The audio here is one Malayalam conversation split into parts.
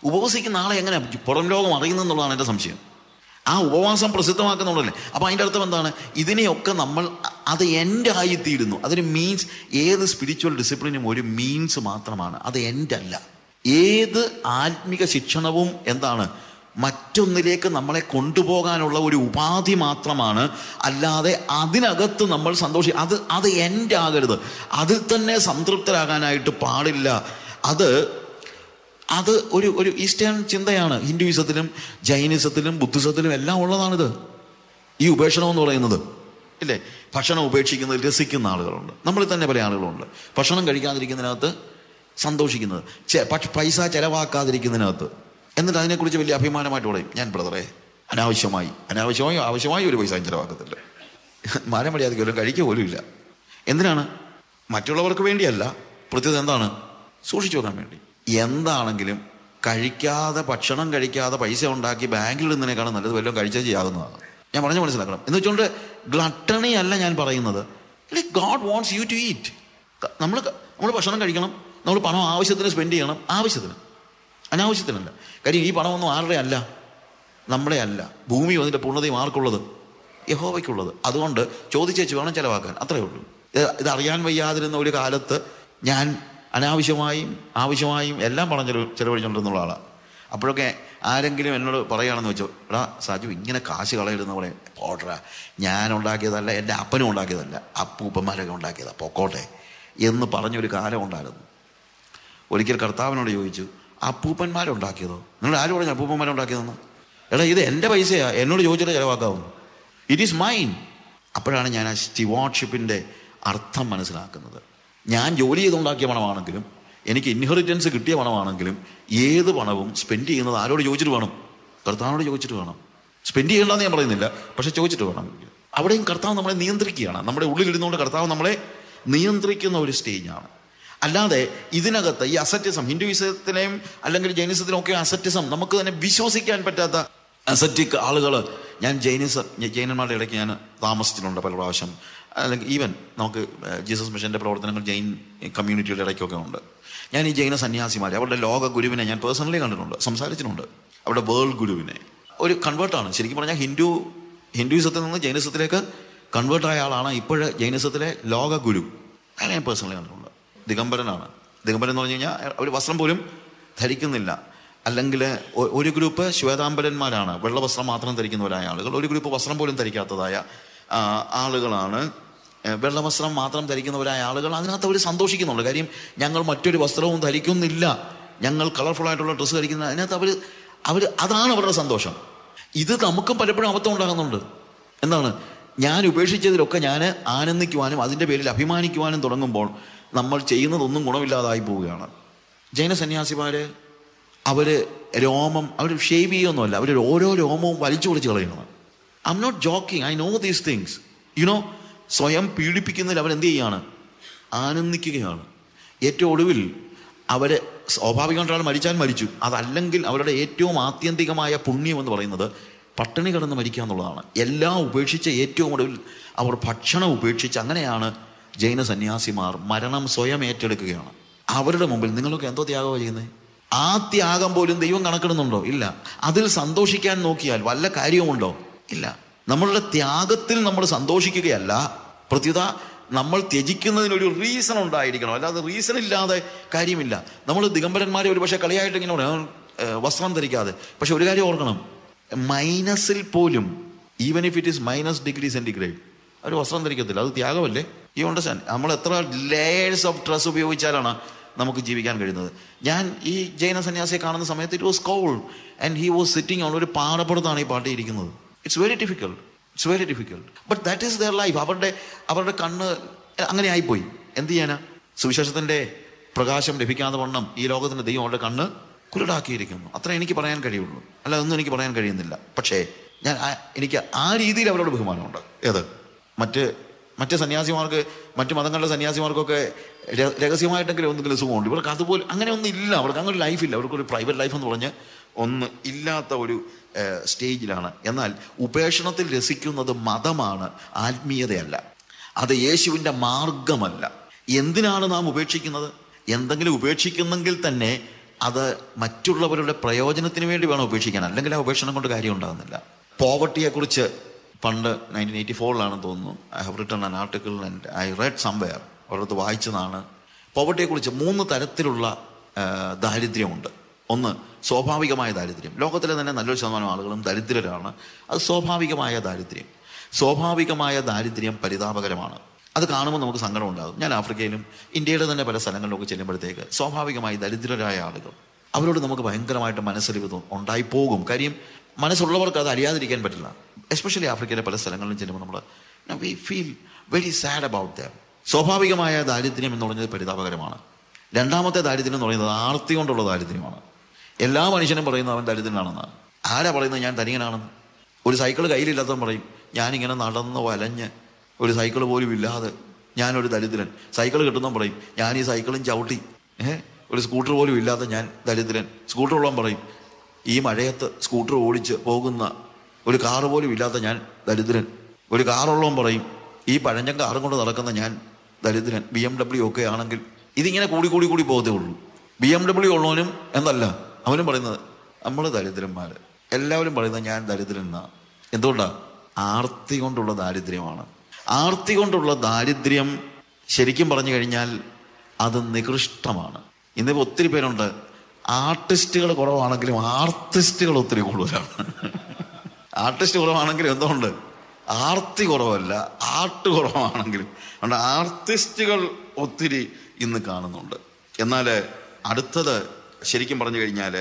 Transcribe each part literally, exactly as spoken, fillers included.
ഉപവസിക്കുന്ന ആളെ എങ്ങനെ പുറം ലോകം അറിയുന്നെന്നുള്ളതാണ് എൻ്റെ സംശയം. ആ ഉപവാസം പ്രസിദ്ധമാക്കുന്നുള്ളല്ലേ. അപ്പം അതിൻ്റെ അർത്ഥം എന്താണ്? ഇതിനെയൊക്കെ നമ്മൾ അത് എൻ്റെ ആയിത്തീരുന്നു. അതൊരു മീൻസ്. ഏത് സ്പിരിച്വൽ ഡിസിപ്ലിനും ഒരു മീൻസ് മാത്രമാണ്, അത് എൻ്റെ അല്ല. ഏത് ആത്മിക ശിക്ഷണവും എന്താണ്? മറ്റൊന്നിലേക്ക് നമ്മളെ കൊണ്ടുപോകാനുള്ള ഒരു ഉപാധി മാത്രമാണ്. അല്ലാതെ അതിനകത്ത് നമ്മൾ സന്തോഷി അത് അത് എൻ്റെ ആകരുത്. അതിൽ തന്നെ സംതൃപ്തരാകാനായിട്ട് പാടില്ല. അത് അത് ഒരു ഒരു ഈസ്റ്റേൺ ചിന്തയാണ്. ഹിന്ദുയിസത്തിലും ജൈനിസത്തിലും ബുദ്ധിസത്തിലും എല്ലാം ഉള്ളതാണിത്, ഈ ഉപേക്ഷണം എന്ന് പറയുന്നത്, ഇല്ലേ? ഭക്ഷണം ഉപേക്ഷിക്കുന്നത് രസിക്കുന്ന ആളുകളുണ്ട്, നമ്മളിൽ തന്നെ പല ആളുകളുണ്ട്. ഭക്ഷണം കഴിക്കാതിരിക്കുന്നതിനകത്ത് സന്തോഷിക്കുന്നത്, പൈസ ചെലവാക്കാതിരിക്കുന്നതിനകത്ത്, എന്നിട്ട് അതിനെക്കുറിച്ച് വലിയ അഭിമാനമായിട്ട് പറയും, ഞാൻ ബ്രദറെ അനാവശ്യമായി അനാവശ്യമായി ആവശ്യമായി ഒരു പൈസ ചെലവാക്കത്തില്ല, മാനം മര്യാദയ്ക്ക് പോലും കഴിക്കുക പോലും ഇല്ല. എന്തിനാണ്? മറ്റുള്ളവർക്ക് വേണ്ടിയല്ല, പ്രത്യേകത എന്താണ്? സൂക്ഷിച്ചു വെക്കാൻ വേണ്ടി. എന്താണെങ്കിലും കഴിക്കാതെ, ഭക്ഷണം കഴിക്കാതെ പൈസ ഉണ്ടാക്കി ബാങ്കിൽ ഇടുന്നതിനേക്കാളും നല്ലത് വല്ലതും കഴിച്ചാൽ ചെയ്യാവുന്നതാണ്. ഞാൻ പറഞ്ഞു മനസ്സിലാക്കണം. എന്ന് വെച്ചുകൊണ്ട് ഗ്ലട്ടണി അല്ല ഞാൻ പറയുന്നത്. God wants you to eat. നമ്മൾ നമ്മൾ ഭക്ഷണം കഴിക്കണം, നമ്മൾ പണം ആവശ്യത്തിന് സ്പെൻഡ് ചെയ്യണം, ആവശ്യത്തിന്, അനാവശ്യത്തിനല്ല. കാര്യം ഈ പണമൊന്നും ആരുടെ അല്ല, നമ്മുടെ അല്ല. ഭൂമിയും അതിൻ്റെ പൂർണ്ണതയും ആർക്കുള്ളത്? യഹോവയ്ക്കുള്ളത്. അതുകൊണ്ട് ചോദിച്ചേച്ച് വേണം ചിലവാക്കാൻ, അത്രയേ ഉള്ളൂ. ഇത് അറിയാൻ വയ്യാതിരുന്ന ഒരു കാലത്ത് ഞാൻ അനാവശ്യമായും ആവശ്യമായും എല്ലാം പണം ചെലവ് ചെലവഴിച്ചുകൊണ്ടിരുന്നുള്ള ആളാണ്. അപ്പോഴൊക്കെ ആരെങ്കിലും എന്നോട് പറയുകയാണെന്ന് വെച്ചോ, എടാ സാജു ഇങ്ങനെ കാശ് കളയരുതെന്ന് പറയും. പോട്ടറാ, ഞാൻ ഉണ്ടാക്കിയതല്ല, എൻ്റെ അപ്പനും ഉണ്ടാക്കിയതല്ല, അപ്പൂപ്പന്മാരൊക്കെ ഉണ്ടാക്കിയതാണ്, പൊക്കോട്ടെ എന്ന് പറഞ്ഞൊരു കാലം ഉണ്ടായിരുന്നു. ഒരിക്കൽ കർത്താവിനോട് ചോദിച്ചു, അപ്പൂപ്പന്മാരുണ്ടാക്കിയതോ? നിങ്ങൾ ആരും പറഞ്ഞു അപ്പൂപ്പന്മാരുണ്ടാക്കിയതെന്ന്? എടാ ഇത് എൻ്റെ പൈസയാണ്, എന്നോട് ചോദിച്ചിട്ട് ചിലവാക്കാവുന്നു, ഇറ്റ് ഈസ് മൈൻ. അപ്പോഴാണ് ഞാൻ ആ സ്റ്റിവാർഡ്ഷിപ്പിൻ്റെ അർത്ഥം മനസ്സിലാക്കുന്നത്. ഞാൻ ജോലി ചെയ്തുണ്ടാക്കിയ പണമാണെങ്കിലും എനിക്ക് ഇൻഹെറിറ്റൻസ് കിട്ടിയ പണമാണെങ്കിലും ഏത് പണവും സ്പെൻഡ് ചെയ്യുന്നത് ആരോട് ചോദിച്ചിട്ട് വേണം? കർത്താവിനോട് ചോദിച്ചിട്ട് വേണം. സ്പെൻഡ് ചെയ്യേണ്ടെന്ന് ഞാൻ പറയുന്നില്ല, പക്ഷെ ചോദിച്ചിട്ട് വേണം. അവിടെയും കർത്താവ് നമ്മളെ നിയന്ത്രിക്കുകയാണ്. നമ്മുടെ ഉള്ളിലിരുന്നുകൊണ്ട് കർത്താവ് നമ്മളെ നിയന്ത്രിക്കുന്ന ഒരു സ്റ്റേജാണ്. അല്ലാതെ ഇതിനകത്ത് ഈ അസറ്റിസം, ഹിന്ദുയിസത്തിനെയും അല്ലെങ്കിൽ ജൈനിസത്തിനും ഒക്കെ അസറ്റിസം, നമുക്ക് തന്നെ വിശ്വസിക്കാൻ പറ്റാത്ത അസറ്റിക് ആളുകൾ. ഞാൻ ജൈനിസ ജൈനന്മാരുടെ ഇടയ്ക്ക് ഞാൻ താമസിച്ചിട്ടുണ്ട് പല പ്രാവശ്യം. അല്ലെങ്കിൽ ഈവൻ നമുക്ക് ജീസസ് മിഷൻ്റെ പ്രവർത്തനങ്ങൾ ജൈൻ കമ്മ്യൂണിറ്റിയുടെ ഇടയ്ക്കൊക്കെ ഉണ്ട്. ഞാൻ ഈ ജൈന സന്യാസിമാരെ, അവരുടെ ലോക ഗുരുവിനെ ഞാൻ പേഴ്സണലി കണ്ടിട്ടുണ്ട്, സംസാരിച്ചിട്ടുണ്ട്. അവരുടെ വേൾഡ് ഗുരുവിനെ. ഒരു കൺവേർട്ടാണ്, ശരിക്കും പറഞ്ഞാൽ ഹിന്ദു ഹിന്ദുയിസത്തിൽ നിന്ന് ജൈനിസത്തിലേക്ക് കൺവേർട്ടായ ആളാണ് ഇപ്പോഴ് ജൈനിസത്തിലെ ലോക ഗുരു. അയാളെ ഞാൻ പേഴ്സണലി കണ്ടിട്ടുണ്ട്. ദിഗംബരനാണ്. ദിഗംബരൻ എന്ന് പറഞ്ഞു കഴിഞ്ഞാൽ അവർ വസ്ത്രം പോലും ധരിക്കുന്നില്ല. അല്ലെങ്കിൽ ഒരു ഗ്രൂപ്പ് ശ്വേതാംബരന്മാരാണ്, വെള്ളവസ്ത്രം മാത്രം ധരിക്കുന്നവരായ ആളുകൾ. ഒരു ഗ്രൂപ്പ് വസ്ത്രം പോലും ധരിക്കാത്തതായ ആളുകളാണ്, വെള്ളവസ്ത്രം മാത്രം ധരിക്കുന്നവരായ ആളുകൾ. അതിനകത്ത് അവർ സന്തോഷിക്കുന്നുണ്ട്. കാര്യം ഞങ്ങൾ മറ്റൊരു വസ്ത്രവും ധരിക്കുന്നില്ല, ഞങ്ങൾ കളർഫുൾ ആയിട്ടുള്ള ഡ്രസ്സ് ധരിക്കുന്ന, അതിനകത്ത് അവർ അവർ അതാണ് അവരുടെ സന്തോഷം. ഇത് നമുക്കും പലപ്പോഴും അബദ്ധം ഉണ്ടാകുന്നുണ്ട്. എന്താണ്? ഞാൻ ഉപേക്ഷിച്ചതിലൊക്കെ ഞാൻ ആനന്ദിക്കുവാനും അതിൻ്റെ പേരിൽ അഭിമാനിക്കുവാനും തുടങ്ങുമ്പോൾ നമ്മൾ ചെയ്യുന്നതൊന്നും ഗുണമില്ലാതായി പോവുകയാണ്. ജൈന സന്യാസിമാർ അവർ രോമം അവർ ഷേവ് ചെയ്യുകയൊന്നുമല്ല, അവർ ഓരോ രോമവും വലിച്ചു പൊളിച്ച് കളയണം. I'm not joking, I know these things. You know, സ്വയം പീഡിപ്പിക്കുന്നതിൽ അവരെന്ത് ചെയ്യുകയാണ്? ആനന്ദിക്കുകയാണ്. ഏറ്റവും ഒടുവിൽ അവർ സ്വാഭാവികമായിട്ട് ഒരാൾ മരിച്ചാൽ മരിച്ചു. അതല്ലെങ്കിൽ അവരുടെ ഏറ്റവും ആത്യന്തികമായ പുണ്യം എന്ന് പറയുന്നത് പട്ടിണി കിടന്ന് മരിക്കുക എന്നുള്ളതാണ്. എല്ലാം ഉപേക്ഷിച്ച് ഏറ്റവും ഒടുവിൽ അവർ ഭക്ഷണം ഉപേക്ഷിച്ച്, അങ്ങനെയാണ് ജൈന സന്യാസിമാർ മരണം സ്വയം ഏറ്റെടുക്കുകയാണ്. അവരുടെ മുമ്പിൽ നിങ്ങളൊക്കെ എന്തോ ത്യാഗമാണ് ചെയ്യുന്നത്? ആ ത്യാഗം പോലും ദൈവം കണക്കിടുന്നുണ്ടോ? ഇല്ല. അതിൽ സന്തോഷിക്കാൻ നോക്കിയാൽ വല്ല കാര്യവുമുണ്ടോ? ഇല്ല. നമ്മളുടെ ത്യാഗത്തിൽ നമ്മൾ സന്തോഷിക്കുകയല്ല, പ്രത്യുത നമ്മൾ ത്യജിക്കുന്നതിനൊരു റീസൺ ഉണ്ടായിരിക്കണം. അല്ലാതെ റീസൺ ഇല്ലാതെ കാര്യമില്ല. നമ്മൾ ദിഗംബരന്മാരെ ഒരു പക്ഷേ കളിയായിട്ട് ഇങ്ങനെ പറയാം വസ്ത്രം ധരിക്കാതെ. പക്ഷെ ഒരു കാര്യം ഓർക്കണം, മൈനസിൽ പോലും, even if it is minus degree centigrade, അവർ വസ്ത്രം ധരിക്കത്തില്ല. അത് ത്യാഗമല്ലേ? You understand? നമ്മൾ എത്ര ലെയേഴ്സ് ഓഫ് ഡ്രസ് ഉപയോഗിച്ചാലാണ് നമുക്ക് ജീവിക്കാൻ കഴിയുന്നത്. ഞാൻ ഈ ജൈന സന്യാസിയെ കാണുന്ന സമയത്ത് it was cold and he was sitting on ഒരു പാറപ്പുറത്താണ് ഈ പാട്ടി ഇരിക്കുന്നത്. It's very difficult, it's very difficult. But that is their life. അവരുടെ അവരുടെ കണ്ണ് അങ്ങനെ ആയിപ്പോയി. എന്ത് ചെയ്യാനാ? സുവിശേഷത്തിൻ്റെ പ്രകാശം ലഭിക്കാതെ വണ്ണം ഈ ലോകത്തിൻ്റെ ദൈവം അവരുടെ കണ്ണ് കുരുടാക്കിയിരിക്കുന്നു. അത്ര എനിക്ക് പറയാൻ കഴിയുള്ളൂ, അല്ല ഒന്നും എനിക്ക് പറയാൻ കഴിയുന്നില്ല. പക്ഷേ ഞാൻ എനിക്ക് ആ രീതിയിൽ അവരോട് ബഹുമാനമുണ്ട്. ഏത് മറ്റ് മറ്റ് സന്യാസിമാർക്ക്, മറ്റു മതങ്ങളുടെ സന്യാസിമാർക്കൊക്കെ രഹസ്യമായിട്ടെങ്കിലും എന്തെങ്കിലും സുഖമുണ്ട്. ഇവർക്ക് അതുപോലെ അങ്ങനെ ഒന്നും ഇല്ല. അവർക്ക് അങ്ങനെ ഒരു ലൈഫില്ല. അവർക്കൊരു പ്രൈവറ്റ് ലൈഫ് എന്ന് പറഞ്ഞ് ഒന്ന് ഇല്ലാത്ത ഒരു സ്റ്റേജിലാണ്. എന്നാൽ ഉപേക്ഷണത്തിൽ രസിക്കുന്നത് മതമാണ്, ആത്മീയതയല്ല. അത് യേശുവിൻ്റെ മാർഗമല്ല. എന്തിനാണ് നാം ഉപേക്ഷിക്കുന്നത്? എന്തെങ്കിലും ഉപേക്ഷിക്കുന്നെങ്കിൽ തന്നെ അത് മറ്റുള്ളവരുടെ പ്രയോജനത്തിന് വേണ്ടി വേണം ഉപേക്ഷിക്കാൻ, അല്ലെങ്കിൽ ആ ഉപേക്ഷണം കൊണ്ട് കാര്യം ഉണ്ടാകുന്നില്ല. പോവർട്ടിയെക്കുറിച്ച് പണ്ട് നയൻറ്റീൻ എയ്റ്റി ഫോറിലാണെന്ന് തോന്നുന്നു, I have written an article and I read somewhere, ഒരിടത്ത് വായിച്ചതാണ്. പോവർട്ടിയെക്കുറിച്ച് മൂന്ന് തരത്തിലുള്ള ദാരിദ്ര്യമുണ്ട്. ഒന്ന് സ്വാഭാവികമായ ദാരിദ്ര്യം. ലോകത്തിലെ തന്നെ നല്ലൊരു ശതമാനം ആളുകളും ദരിദ്രരാണ്. അത് സ്വാഭാവികമായ ദാരിദ്ര്യം. സ്വാഭാവികമായ ദാരിദ്ര്യം പരിതാപകരമാണ്. അത് കാണുമ്പോൾ നമുക്ക് സങ്കടം ഉണ്ടാകും. ഞാൻ ആഫ്രിക്കയിലും ഇന്ത്യയുടെ തന്നെ പല സ്ഥലങ്ങളിലൊക്കെ ചെല്ലുമ്പോഴത്തേക്ക് സ്വാഭാവികമായി ദരിദ്രരായ ആളുകൾ, അവരോട് നമുക്ക് ഭയങ്കരമായിട്ട് മനസ്സലിവ് ഉണ്ടായിപ്പോകും. കാര്യം മനസ്സുള്ളവർക്ക് അത് അറിയാതിരിക്കാൻ പറ്റില്ല. എസ്പെഷ്യലി ആഫ്രിക്കയിലെ പല സ്ഥലങ്ങളിലും ചെല്ലുമ്പോൾ നമ്മൾ we feel very sad about them. സ്വാഭാവികമായ ദാരിദ്ര്യം എന്ന് പറയുന്നത് പരിതാപകരമാണ്. രണ്ടാമത്തെ ദാരിദ്ര്യം എന്ന് പറയുന്നത് ആർത്തി കൊണ്ടുള്ള ദാരിദ്ര്യമാണ്. എല്ലാ മനുഷ്യനും പറയുന്നത് അവൻ ദരിദ്രനാണെന്നാണ്. ആരാ പറയുന്നത് ഞാൻ ധനികനാണെന്ന്? ഒരു സൈക്കിൾ കയ്യിലില്ലാത്തവൻ പറയും ഞാനിങ്ങനെ നടന്ന് വലഞ്ഞ് ഒരു സൈക്കിൾ പോലും ഇല്ലാതെ ഞാനൊരു ദരിദ്രൻ. സൈക്കിൾ കിട്ടുന്നവൻ പറയും ഞാൻ ഈ സൈക്കിളും ചവിട്ടി ഏഹ് ഒരു സ്കൂട്ടർ പോലും ഇല്ലാത്ത ഞാൻ ദരിദ്രൻ. സ്കൂട്ടർ ഉള്ളവൻ പറയും ഈ മഴയത്ത് സ്കൂട്ടർ ഓടിച്ച് പോകുന്ന ഒരു കാറ് പോലും ഇല്ലാത്ത ഞാൻ ദരിദ്രൻ. ഒരു കാറുള്ളവൻ പറയും ഈ പഴഞ്ചൻ കാറും കൊണ്ട് നടക്കുന്ന ഞാൻ ദരിദ്രൻ. ബി എം ഡബ്ല്യു ഒക്കെ ആണെങ്കിൽ ഇതിങ്ങനെ കൂടി കൂടി കൂടി പോകത്തേ ഉള്ളൂ. ബി എം ഡബ്ല്യു ഉള്ളവനും എന്നല്ല, അവനും പറയുന്നത് നമ്മൾ ദരിദ്രന്മാർ. എല്ലാവരും പറയുന്നത് ഞാൻ ദരിദ്രൻ എന്നാ. എന്തുകൊണ്ടാണ്? ആർത്തി കൊണ്ടുള്ള ദാരിദ്ര്യമാണ്. ആർത്തി കൊണ്ടുള്ള ദാരിദ്ര്യം ശരിക്കും പറഞ്ഞു കഴിഞ്ഞാൽ അത് നികൃഷ്ടമാണ്. ഇന്നിപ്പോൾ ഒത്തിരി പേരുണ്ട്, ആർട്ടിസ്റ്റുകൾ കുറവാണെങ്കിലും ആർട്ടിസ്റ്റുകൾ ഒത്തിരി കൂടുതലാണ്. ആർട്ടിസ്റ്റ് കുറവാണെങ്കിലും എന്തുകൊണ്ട്? ആർത്തി കുറവല്ല, ആർട്ട് കുറവാണെങ്കിലും അതുകൊണ്ട് ആർട്ടിസ്റ്റുകൾ ഒത്തിരി ഇന്ന് കാണുന്നുണ്ട്. എന്നാൽ അടുത്തത് ശരിക്കും പറഞ്ഞു കഴിഞ്ഞാൽ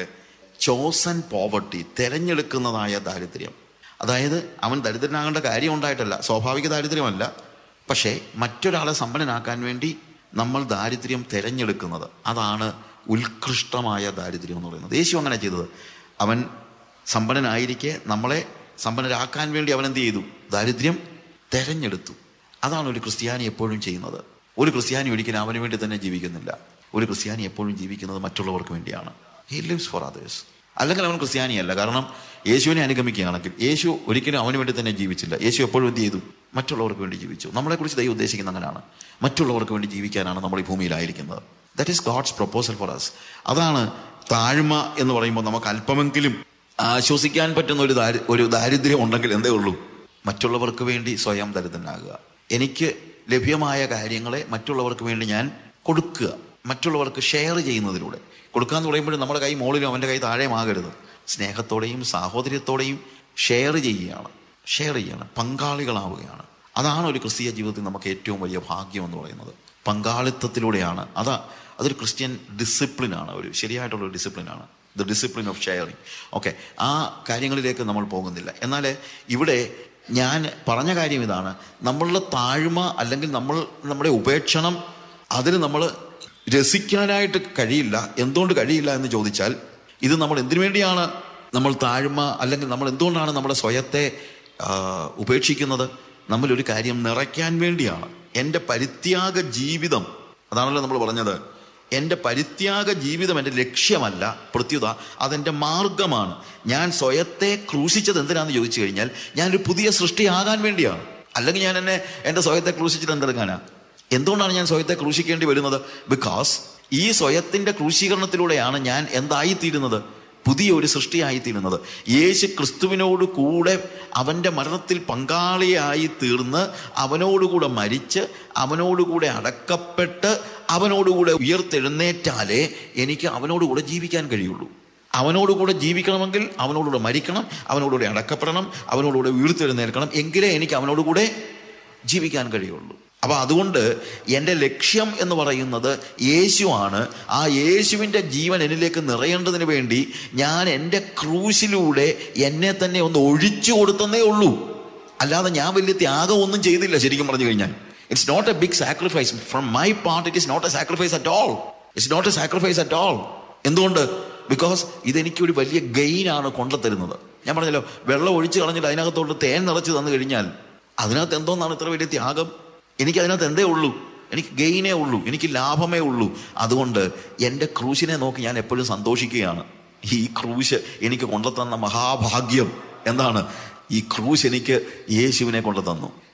ചോസൻ പോവർട്ടി, തിരഞ്ഞെടുക്കുന്നതായ ദാരിദ്ര്യം. അതായത് അവൻ ദരിദ്രനാകേണ്ട കാര്യം ഉണ്ടായിട്ടല്ല, സ്വാഭാവിക ദാരിദ്ര്യമല്ല, പക്ഷേ മറ്റൊരാളെ സമ്പന്നനാക്കാൻ വേണ്ടി നമ്മൾ ദാരിദ്ര്യം തിരഞ്ഞെടുക്കുന്നത്, അതാണ് ഉത്കൃഷ്ടമായ ദാരിദ്ര്യം എന്ന് പറയുന്നത്. യേശു അങ്ങനെ ചെയ്തത്. അവൻ സമ്പന്നനായിരിക്കെ നമ്മളെ സമ്പന്നരാക്കാൻ വേണ്ടി അവൻ എന്ത് ചെയ്തു? ദാരിദ്ര്യം തിരഞ്ഞെടുത്തു. അതാണ് ഒരു ക്രിസ്ത്യാനി എപ്പോഴും ചെയ്യുന്നത്. ഒരു ക്രിസ്ത്യാനി ഒരിക്കലും അവന് വേണ്ടി തന്നെ ജീവിക്കുന്നില്ല. ഒരു ക്രിസ്ത്യാനി എപ്പോഴും ജീവിക്കുന്നത് മറ്റുള്ളവർക്ക് വേണ്ടിയാണ്. He lives for others. അല്ലെങ്കിൽ അവൻ ക്രിസ്ത്യാനിയല്ല. കാരണം യേശുവിനെ അനുഗമിക്കുകയാണെങ്കിൽ യേശു ഒരിക്കലും അവന് വേണ്ടി തന്നെ ജീവിച്ചില്ല. യേശു എപ്പോഴും എന്ത് ചെയ്തു? മറ്റുള്ളവർക്ക് വേണ്ടി ജീവിച്ചു. നമ്മളെക്കുറിച്ച് ദൈവം ഉദ്ദേശിക്കുന്ന അങ്ങനെയാണ്. മറ്റുള്ളവർക്ക് വേണ്ടി ജീവിക്കാനാണ് നമ്മൾ ഈ ഭൂമിയിലായിരിക്കുന്നത്. That is God's proposal for us. അതാണ് താഴ്മ എന്ന് പറയുമ്പോൾ നമുക്ക് അല്പമെങ്കിലും ആശ്വസിക്കാൻ പറ്റുന്ന ഒരു ദാരി ഒരു ദാരിദ്ര്യം ഉണ്ടെങ്കിൽ എന്തേ ഉള്ളൂ? മറ്റുള്ളവർക്ക് വേണ്ടി സ്വയം ദരിദ്രനാകുക. എനിക്ക് ലഭ്യമായ കാര്യങ്ങളെ മറ്റുള്ളവർക്ക് വേണ്ടി ഞാൻ കൊടുക്കുക, മറ്റുള്ളവർക്ക് ഷെയർ ചെയ്യുന്നതിലൂടെ. കൊടുക്കുക എന്ന് പറയുമ്പോഴും നമ്മുടെ കൈ മുകളിലും അവൻ്റെ കൈ താഴെയുമാകരുത്. സ്നേഹത്തോടെയും സാഹോദര്യത്തോടെയും ഷെയർ ചെയ്യുകയാണ് ഷെയർ ചെയ്യുകയാണ് പങ്കാളികളാവുകയാണ്. അതാണ് ഒരു ക്രിസ്തീയ ജീവിതത്തിൽ നമുക്ക് ഏറ്റവും വലിയ ഭാഗ്യം എന്ന് പറയുന്നത്. പങ്കാളിത്തത്തിലൂടെയാണ്. അതാ അതൊരു ക്രിസ്ത്യൻ ഡിസിപ്ലിനാണ്, ഒരു ശരിയായിട്ടുള്ളൊരു ഡിസിപ്ലിനാണ്. The discipline of sharing. Okay, ആ കാര്യങ്ങളിലേക്ക് നമ്മൾ പോകുന്നില്ല. എന്നാൽ ഇവിടെ ഞാൻ പറഞ്ഞ കാര്യം ഇതാണ്, നമ്മളുടെ താഴ്മ അല്ലെങ്കിൽ നമ്മൾ നമ്മുടെ ഉപേക്ഷണം അതിന് നമ്മൾ രസിക്കാനായിട്ട് കഴിയില്ല. എന്തുകൊണ്ട് കഴിയില്ല എന്ന് ചോദിച്ചാൽ, ഇത് നമ്മൾ എന്തിനു വേണ്ടിയാണ് നമ്മൾ താഴ്മ അല്ലെങ്കിൽ നമ്മൾ എന്തുകൊണ്ടാണ് നമ്മുടെ സ്വയത്തെ ഉപേക്ഷിക്കുന്നത്? നമ്മളൊരു കാര്യം നിറയ്ക്കാൻ വേണ്ടിയാണ്. എൻ്റെ പരിത്യാഗ ജീവിതം, അതാണല്ലോ നമ്മൾ പറഞ്ഞത്, എൻ്റെ പരിത്യാഗ ജീവിതം എൻ്റെ ലക്ഷ്യമല്ല, പ്രത്യുത അതെൻ്റെ മാർഗമാണ്. ഞാൻ സ്വയത്തെ ക്രൂശിച്ചത് എന്തിനാണെന്ന് ചോദിച്ചു കഴിഞ്ഞാൽ ഞാനൊരു പുതിയ സൃഷ്ടിയാകാൻ വേണ്ടിയാണ്. അല്ലെങ്കിൽ ഞാൻ എന്നെ എൻ്റെ സ്വയത്തെ ക്രൂശിച്ചിട്ട് എന്തെടുക്കാനാ? എന്തുകൊണ്ടാണ് ഞാൻ സ്വയത്തെ ക്രൂശിക്കേണ്ടി വരുന്നത്? ബിക്കോസ് ഈ സ്വയത്തിൻ്റെ ക്രൂശീകരണത്തിലൂടെയാണ് ഞാൻ എന്തായിത്തീരുന്നത്? പുതിയ ഒരു സൃഷ്ടിയായിത്തീരുന്നത്. യേശു ക്രിസ്തുവിനോട് കൂടെ അവൻ്റെ മരണത്തിൽ പങ്കാളിയായി തീർന്ന് അവനോടുകൂടെ മരിച്ച് അവനോടുകൂടെ അടക്കപ്പെട്ട് അവനോടുകൂടെ ഉയർത്തെഴുന്നേറ്റാലേ എനിക്ക് അവനോടുകൂടെ ജീവിക്കാൻ കഴിയുള്ളൂ. അവനോടുകൂടെ ജീവിക്കണമെങ്കിൽ അവനോടുകൂടെ മരിക്കണം, അവനോടുകൂടെ അടക്കപ്പെടണം, അവനോടുകൂടെ ഉയർത്തെഴുന്നേൽക്കണം, എങ്കിലേ എനിക്ക് അവനോടുകൂടെ ജീവിക്കാൻ കഴിയുള്ളൂ. അപ്പോൾ അതുകൊണ്ട് എൻ്റെ ലക്ഷ്യം എന്ന് പറയുന്നത് യേശുവാണ്. ആ യേശുവിൻ്റെ ജീവൻ എന്നിലേക്ക് നിറയേണ്ടതിന് വേണ്ടി ഞാൻ എൻ്റെ ക്രൂശിലൂടെ എന്നെ തന്നെ ഒന്ന് ഒഴിച്ചു കൊടുത്തതേ ഉള്ളൂ. അല്ലാതെ ഞാൻ വലിയ ത്യാഗമൊന്നും ചെയ്തില്ല. ശരിക്കും പറഞ്ഞു കഴിഞ്ഞാൽ it's not a big sacrifice from my part. It is not a sacrifice at all. It's not a sacrifice at all. എന്തുകൊണ്ട്? ബിക്കോസ് ഇതെനിക്കൊരു വലിയ ഗെയിനാണ് കൊണ്ടുതരുന്നത്. ഞാൻ പറഞ്ഞല്ലോ, വെള്ളം ഒഴിച്ച് കളഞ്ഞിട്ട് അതിനകത്തോട്ട് തേൻ നിറച്ച് തന്നു കഴിഞ്ഞാൽ അതിനകത്ത് എന്തോന്നാണ് ഇത്ര വലിയ ത്യാഗം? എനിക്കതിനകത്ത് എന്തേ ഉള്ളൂ? എനിക്ക് ഗെയിനേ ഉള്ളൂ, എനിക്ക് ലാഭമേ ഉള്ളൂ. അതുകൊണ്ട് എൻ്റെ ക്രൂശിനെ നോക്കി ഞാൻ എപ്പോഴും സന്തോഷിക്കുകയാണ്. ഈ ക്രൂശ് എനിക്ക് കൊണ്ടുതന്ന മഹാഭാഗ്യം എന്താണ്? ഈ ക്രൂശ് എനിക്ക് യേശുവിനെ കൊണ്ടു തന്നു.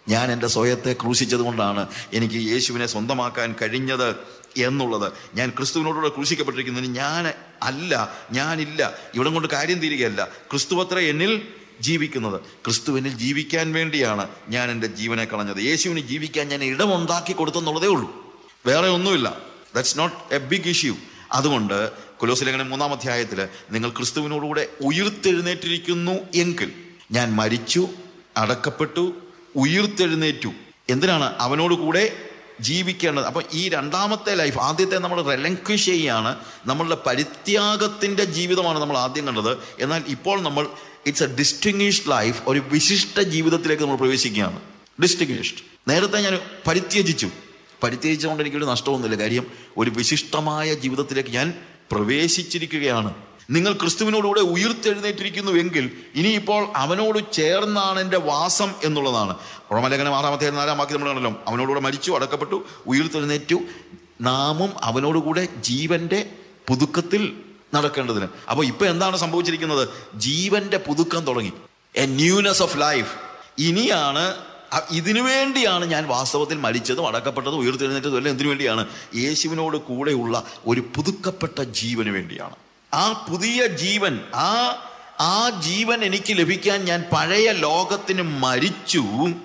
ഞാൻ എൻ്റെ സ്വയത്തെ ക്രൂശിച്ചത് കൊണ്ടാണ് എനിക്ക് യേശുവിനെ സ്വന്തമാക്കാൻ കഴിഞ്ഞത് എന്നുള്ളത്. ഞാൻ ക്രിസ്തുവിനോടുകൂടെ ക്രൂശിക്കപ്പെട്ടിരിക്കുന്നതിന് ഞാൻ അല്ല, ഞാനില്ല. ഇവിടെ കൊണ്ട് കാര്യം തീരുകയല്ല. ക്രിസ്തുവത്ര എന്നിൽ ജീവിക്കുന്നത്. ക്രിസ്തുവിനിൽ ജീവിക്കാൻ വേണ്ടിയാണ് ഞാൻ എൻ്റെ ജീവനെ കളഞ്ഞത്. യേശുവിന് ജീവിക്കാൻ ഞാൻ ഇടമുണ്ടാക്കി കൊടുത്തെന്നുള്ളതേ ഉള്ളൂ, വേറെ ഒന്നുമില്ല. That's not a big issue. അതുകൊണ്ട് കൊലോസ്യലേഖനം മൂന്നാം അധ്യായത്തിൽ നിങ്ങൾ ക്രിസ്തുവിനോടുകൂടെ ഉയിർത്തെഴുന്നേറ്റിരിക്കുന്നു എങ്കിൽ, ഞാൻ മരിച്ചു, അടക്കപ്പെട്ടു, ഉയിർത്തെഴുന്നേറ്റു. എന്തിനാണ്? അവനോട് കൂടെ ജീവിക്കേണ്ടത്. അപ്പൊ ഈ രണ്ടാമത്തെ ലൈഫ്, ആദ്യത്തെ നമ്മൾ റെലങ്ക്വിഷ് ചെയ്യാണ്, നമ്മളുടെ പരിത്യാഗത്തിന്റെ ജീവിതമാണ് നമ്മൾ ആദ്യം കണ്ടത്. എന്നാൽ ഇപ്പോൾ നമ്മൾ ഇറ്റ്സ് എ ഡിസ്റ്റിങ്വിഷ്ഡ് ലൈഫ്, ഒരു വിശിഷ്ട ജീവിതത്തിലേക്ക് നമ്മൾ പ്രവേശിക്കുകയാണ്. ഡിസ്റ്റിങ്വിഷ്ഡ്. നേരത്തെ ഞാൻ പരിത്യജിച്ചു, പരിത്യജിച്ചുകൊണ്ട് എനിക്കൊരു നഷ്ടമൊന്നുമില്ല. കാര്യം ഒരു വിശിഷ്ടമായ ജീവിതത്തിലേക്ക് ഞാൻ പ്രവേശിച്ചിരിക്കുകയാണ്. നിങ്ങൾ ക്രിസ്തുവിനോടുകൂടെ ഉയിർത്തെഴുന്നേറ്റിരിക്കുന്നു എങ്കിൽ ഇനിയിപ്പോൾ അവനോട് ചേർന്നാണ് എൻ്റെ വാസം എന്നുള്ളതാണ്. റോമലേഖനം ആറാമത്തെ നാലാം വാക്യം നമ്മൾ കണ്ടല്ലോ, അവനോടുകൂടെ മരിച്ചു, അടക്കപ്പെട്ടു, ഉയിർത്തെഴുന്നേറ്റു, നാമും അവനോടുകൂടെ ജീവന്റെ പുതുക്കത്തിൽ നടക്കേണ്ടതിന്. അപ്പോൾ ഇപ്പൊ എന്താണ് സംഭവിച്ചിരിക്കുന്നത്? ജീവന്റെ പുതുക്കം തുടങ്ങി, എ ന്യൂനെസ് ഓഫ് ലൈഫ്. ഇനിയാണ്, ഇതിനു വേണ്ടിയാണ് ഞാൻ വാസ്തവത്തിൽ മരിച്ചതും അടക്കപ്പെട്ടതും ഉയർത്തെഴുന്നേറ്റതും എല്ലാം എന്തിനു വേണ്ടിയാണ്? യേശുവിനോട് കൂടെയുള്ള ഒരു പുതുക്കപ്പെട്ട ജീവന് വേണ്ടിയാണ്. ആ പുതിയ ജീവൻ, ആ ആ ജീവൻ എനിക്ക് ലഭിക്കാൻ ഞാൻ പഴയ ലോകത്തിന് മരിച്ചു.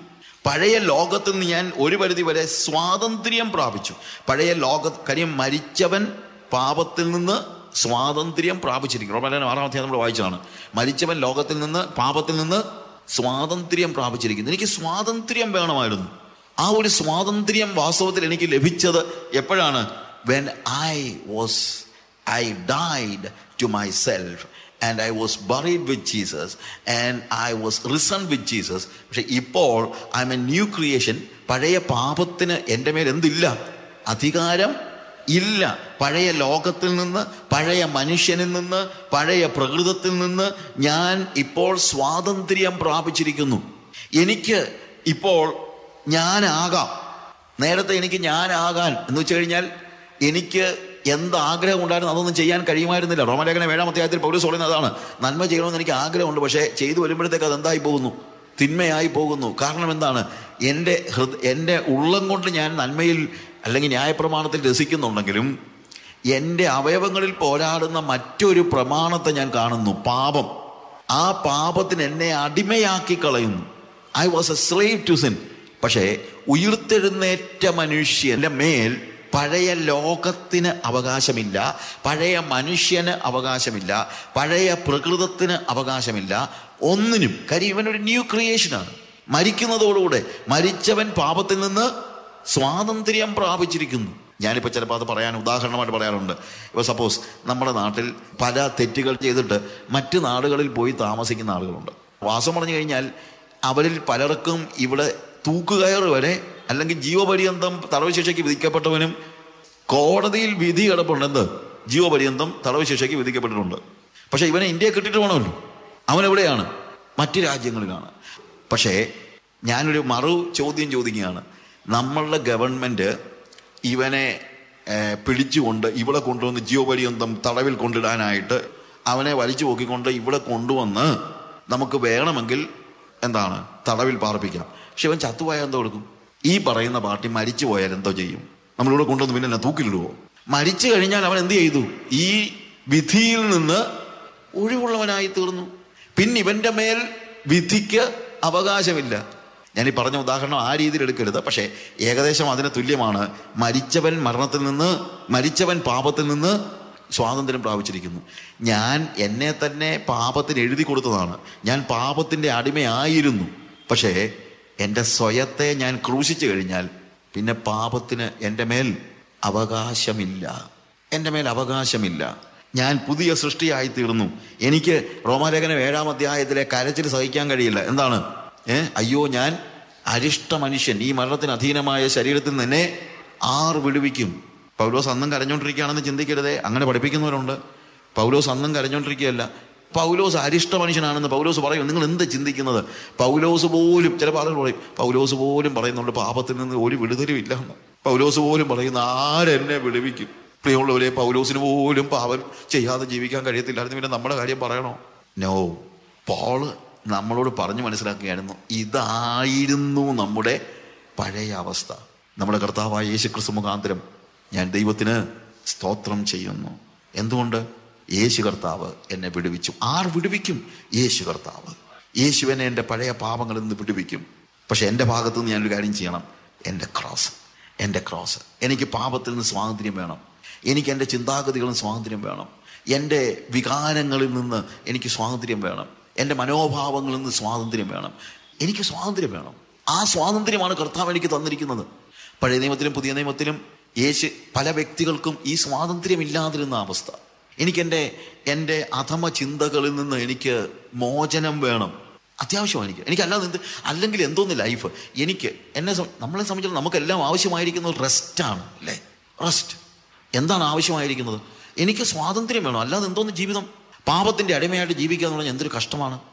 പഴയ ലോകത്തിൽ നിന്ന് ഞാൻ ഒരു പരിധി വരെ സ്വാതന്ത്ര്യം പ്രാപിച്ചു. പഴയ ലോക കാര്യം മരിച്ചവൻ പാപത്തിൽ നിന്ന് സ്വാതന്ത്ര്യം പ്രാപിച്ചിരിക്കും. റോമലേഖനം ആറാം അധ്യായം നമ്മൾ വായിച്ചതാണ്. മരിച്ചവൻ ലോകത്തിൽ നിന്ന്, പാപത്തിൽ നിന്ന് സ്വാതന്ത്ര്യം പ്രാപിച്ചിരിക്കുന്നു. എനിക്ക് സ്വാതന്ത്ര്യം വേണമായിരുന്നു. ആ ഒരു സ്വാതന്ത്ര്യം വാസ്തവത്തിൽ എനിക്ക് ലഭിച്ചത് എപ്പോഴാണ്? when I was I died to myself and I was buried with Jesus and I was risen with Jesus. പക്ഷെ ഇപ്പോൾ I'm a new creation. പഴയ പാപത്തിന് എൻ്റെ മേൽ എന്തില്ല? അധികാരം ഇല്ല. പഴയ ലോകത്തിൽ നിന്ന്, പഴയ മനുഷ്യനിൽ നിന്ന്, പഴയ പ്രകൃതത്തിൽ നിന്ന് ഞാൻ ഇപ്പോൾ സ്വാതന്ത്ര്യം പ്രാപിച്ചിരിക്കുന്നു. എനിക്ക് ഇപ്പോൾ ഞാനാകാം. നേരത്തെ എനിക്ക് ഞാനാകാൻ എന്ന് വെച്ച് കഴിഞ്ഞാൽ എനിക്ക് എന്ത് ആഗ്രഹം ഉണ്ടായിരുന്നു അതൊന്നും ചെയ്യാൻ കഴിയുമായിരുന്നില്ല. റോമലേഖനം ഏഴാം അധ്യായത്തിൽ പൗലോസ് പറയുന്നത് അതാണ്. നന്മ ചെയ്യണമെന്ന് എനിക്ക് ആഗ്രഹമുണ്ട്, പക്ഷേ ചെയ്തു വരുമ്പോഴത്തേക്ക് അതെന്തായി പോകുന്നു? തിന്മയായി പോകുന്നു. കാരണം എന്താണ്? എൻ്റെ ഹൃദ എൻ്റെ ഉള്ളം കൊണ്ട് ഞാൻ നന്മയിൽ അല്ലെങ്കിൽ ന്യായപ്രമാണത്തിൽ രസിക്കുന്നുണ്ടെങ്കിലും എൻ്റെ അവയവങ്ങളിൽ പോരാടുന്ന മറ്റൊരു പ്രമാണത്തെ ഞാൻ കാണുന്നു, പാപം. ആ പാപത്തിന് എന്നെ അടിമയാക്കി കളയുന്നു. I was a slave to sin. പക്ഷേ ഉയിർത്തെഴുന്നേറ്റ മനുഷ്യൻ്റെ മേൽ പഴയ ലോകത്തിന് അവകാശമില്ല, പഴയ മനുഷ്യന് അവകാശമില്ല, പഴയ പ്രകൃതത്തിന് അവകാശമില്ല, ഒന്നിനും. കാര്യം ഇവനൊരു ന്യൂ ക്രിയേഷനാണ്. മരിക്കുന്നതോടുകൂടെ മരിച്ചവൻ പാപത്തിൽ നിന്ന് സ്വാതന്ത്ര്യം പ്രാപിച്ചിരിക്കുന്നു. ഞാനിപ്പോൾ ചിലപ്പോൾ അത് പറയാൻ ഉദാഹരണമായിട്ട് പറയാറുണ്ട്. ഇപ്പോൾ സപ്പോസ് നമ്മുടെ നാട്ടിൽ പല തെറ്റുകൾ ചെയ്തിട്ട് മറ്റ് നാടുകളിൽ പോയി താമസിക്കുന്ന ആളുകളുണ്ട്. വാസം പറഞ്ഞു കഴിഞ്ഞാൽ അവരിൽ പലർക്കും ഇവിടെ തൂക്കുകയറ് വരെ അല്ലെങ്കിൽ ജീവപര്യന്തം തടവ് ശിക്ഷയ്ക്ക് വിധിക്കപ്പെട്ടവനും കോടതിയിൽ വിധി കിടപ്പുണ്ട്. എന്ത്? ജീവപര്യന്തം തടവ് ശിക്ഷയ്ക്ക് വിധിക്കപ്പെട്ടിട്ടുണ്ട്. പക്ഷെ ഇവനെ ഇന്ത്യയെ കിട്ടിയിട്ട് വേണമല്ലോ. അവനെവിടെയാണ്? മറ്റ് രാജ്യങ്ങളിലാണ്. പക്ഷേ ഞാനൊരു മറു ചോദ്യം ചോദിക്കുകയാണ്. നമ്മളുടെ ഗവൺമെൻറ് ഇവനെ പിടിച്ചുകൊണ്ട് ഇവിടെ കൊണ്ടുവന്ന് ജീവപര്യന്തം തടവിൽ കൊണ്ടിടാനായിട്ട് അവനെ വലിച്ചു പോക്കിക്കൊണ്ട് ഇവിടെ കൊണ്ടുവന്ന് നമുക്ക് വേണമെങ്കിൽ എന്താണ് തടവിൽ പാർപ്പിക്കാം. പക്ഷെ ഇവൻ ചത്തുപോയാൽ എന്തോ കൊടുക്കും? ഈ പറയുന്ന പാർട്ടി മരിച്ചു പോയാൽ എന്തോ ചെയ്യും? നമ്മളിവിടെ കൊണ്ടുവന്ന് പിന്നെ തൂക്കിലിടുവോ? മരിച്ചു കഴിഞ്ഞാൽ അവൻ എന്ത് ചെയ്തു? ഈ വിധിയിൽ നിന്ന് ഒഴിവുള്ളവനായി തീർന്നു. പിന്നെ ഇവന്റെ മേൽ വിധിക്ക് അവകാശമില്ല. ഞാൻ ഈ പറഞ്ഞ ഉദാഹരണം ആ രീതിയിൽ എടുക്കരുത്, പക്ഷേ ഏകദേശം അതിന് തുല്യമാണ്. മരിച്ചവൻ മരണത്തിൽ നിന്ന്, മരിച്ചവൻ പാപത്തിൽ നിന്ന് സ്വാതന്ത്ര്യം പ്രാപിച്ചിരിക്കുന്നു. ഞാൻ എന്നെ തന്നെ പാപത്തിന് എഴുതി കൊടുത്തതാണ്. ഞാൻ പാപത്തിൻ്റെ അടിമയായിരുന്നു. പക്ഷേ എൻ്റെ സ്വയത്തെ ഞാൻ ക്രൂശിച്ചു കഴിഞ്ഞാൽ പിന്നെ പാപത്തിന് എൻ്റെ മേൽ അവകാശമില്ല. എൻ്റെ മേൽ അവകാശമില്ല. ഞാൻ പുതിയ സൃഷ്ടിയായി തീർന്നു. എനിക്ക് റോമാലേഖനം ഏഴാം അധ്യായത്തിലെ കരച്ചിൽ സഹിക്കാൻ കഴിയില്ല. എന്താണ്? ഏ അയ്യോ, ഞാൻ അരിഷ്ട മനുഷ്യൻ, ഈ മരണത്തിന് അധീനമായ ശരീരത്തിൽ നിന്നെ ആർ വിടുവിക്കും. പൗലോസ് അന്നും കരഞ്ഞോണ്ടിരിക്കുകയാണെന്ന് ചിന്തിക്കരുതേ. അങ്ങനെ പഠിപ്പിക്കുന്നവരുണ്ട്. പൗലോസ് അന്നും കരഞ്ഞോണ്ടിരിക്കുകയല്ല. പൗലോസ് അരിഷ്ട മനുഷ്യനാണെന്ന് പൗലോസ് പറയും. നിങ്ങൾ എന്ത് ചിന്തിക്കുന്നത്? പൗലോസ് പോലും, ചില ആളുകൾ പറയും, പൗലോസ് പോലും പറയുന്നുണ്ട് പാപത്തിൽ നിന്ന് ഒരു വിടുതലും ഇല്ല എന്ന്. പൗലോസ് പോലും പറയുന്ന ആരെന്നെ വിടുവിക്കും? പ്രിയമുള്ളവരെ, പൗലോസിന് പോലും പാപം ചെയ്യാതെ ജീവിക്കാൻ കഴിയത്തില്ലായിരുന്നു. പിന്നെ നമ്മുടെ കാര്യം പറയണോ? നോ. പോള് നമ്മളോട് പറഞ്ഞു മനസ്സിലാക്കുകയായിരുന്നു, ഇതായിരുന്നു നമ്മുടെ പഴയ അവസ്ഥ. നമ്മുടെ കർത്താവായ യേശുക്രിസ്തു മുഖാന്തരം ഞാൻ ദൈവത്തിന് സ്തോത്രം ചെയ്യുന്നു. എന്തുകൊണ്ട്? യേശു കർത്താവ് എന്നെ വിടുവിച്ചു. ആർ വിടുവിക്കും? യേശു കർത്താവ്. യേശു എന്നെ എൻ്റെ പഴയ പാപങ്ങളിൽ നിന്ന് വിടുവിക്കും. പക്ഷെ എൻ്റെ ഭാഗത്തു നിന്ന് ഞാനൊരു കാര്യം ചെയ്യണം. എൻ്റെ ക്രോസ് എൻ്റെ ക്രോസ് എനിക്ക് പാപത്തിൽ നിന്ന് സ്വാതന്ത്ര്യം വേണം. എനിക്ക് എൻ്റെ ചിന്താഗതികളും സ്വാതന്ത്ര്യം വേണം. എൻ്റെ വികാരങ്ങളിൽ നിന്ന് എനിക്ക് സ്വാതന്ത്ര്യം വേണം. എൻ്റെ മനോഭാവങ്ങളിൽ നിന്ന് സ്വാതന്ത്ര്യം വേണം. എനിക്ക് സ്വാതന്ത്ര്യം വേണം. ആ സ്വാതന്ത്ര്യമാണ് കർത്താവ് എനിക്ക് തന്നിരിക്കുന്നത്. പഴയ നിയമത്തിലും പുതിയ നിയമത്തിലും യേശു പല വ്യക്തികൾക്കും ഈ സ്വാതന്ത്ര്യം ഇല്ലാതിരുന്ന അവസ്ഥ. എനിക്കെൻ്റെ എൻ്റെ അധമ ചിന്തകളിൽ നിന്ന് എനിക്ക് മോചനം വേണം. അത്യാവശ്യമാണ് എനിക്ക്. എനിക്കല്ലാതെ എന്ത് അല്ലെങ്കിൽ എന്തോന്ന് ലൈഫ് എനിക്ക് എന്നെ നമ്മളെ സംബന്ധിച്ചിടത്തോളം നമുക്കെല്ലാം ആവശ്യമായിരിക്കുന്നത് റെസ്റ്റാണ് അല്ലേ? റെസ്റ്റ്. എന്താണ് ആവശ്യമായിരിക്കുന്നത്? എനിക്ക് സ്വാതന്ത്ര്യം വേണം. അല്ലാതെ എന്തോന്ന് ജീവിതം? പാപത്തിൻ്റെ അടിമയായിട്ട് ജീവിക്കുക എന്ന് പറഞ്ഞാൽ എന്തൊരു കഷ്ടമാണ്.